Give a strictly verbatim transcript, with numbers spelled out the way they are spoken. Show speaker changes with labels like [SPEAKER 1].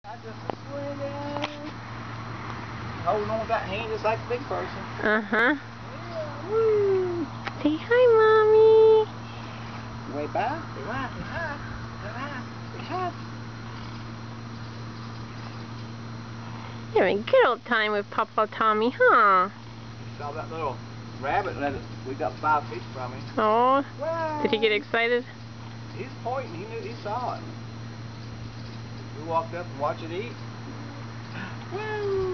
[SPEAKER 1] I just swing. Holding on with that hand just like a big person.
[SPEAKER 2] Uh-huh.
[SPEAKER 1] Yeah, woo.
[SPEAKER 2] Say hi, Mommy.
[SPEAKER 1] Way back. Say hi. Say hi. Say hi. Say hi.
[SPEAKER 2] You're having a good old time with Papa Tommy, huh?
[SPEAKER 1] You saw that little rabbit that we got five feet from him.
[SPEAKER 2] Oh,
[SPEAKER 1] Wow.
[SPEAKER 2] did he get excited?
[SPEAKER 1] He's pointing. He knew. He saw it. We walked up and watched it eat. Woo.